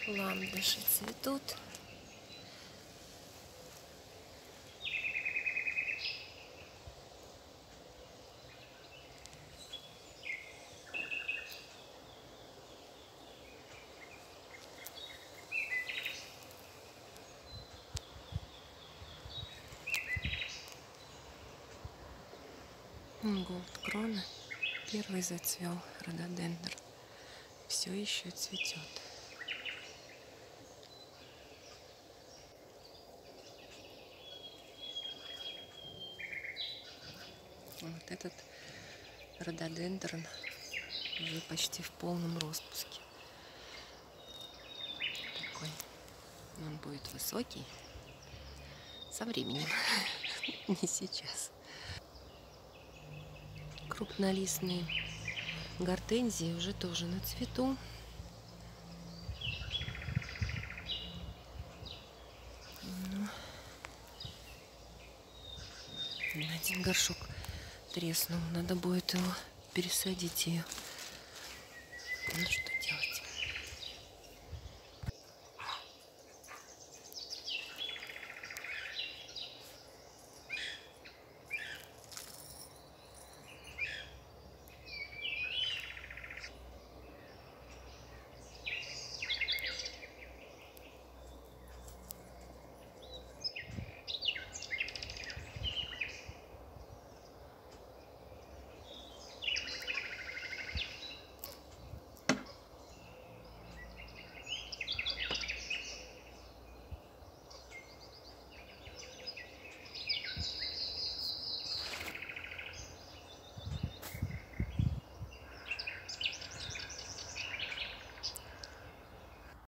Ландыши цветут. Голдкрона первый зацвел, рододендр все еще цветет. Вот этот рододендрон уже почти в полном распуске. Такой. Он будет высокий со временем, не сейчас. Крупнолистные гортензии уже тоже на цвету. Один горшок треснул, надо будет его пересадить ее. Ну что,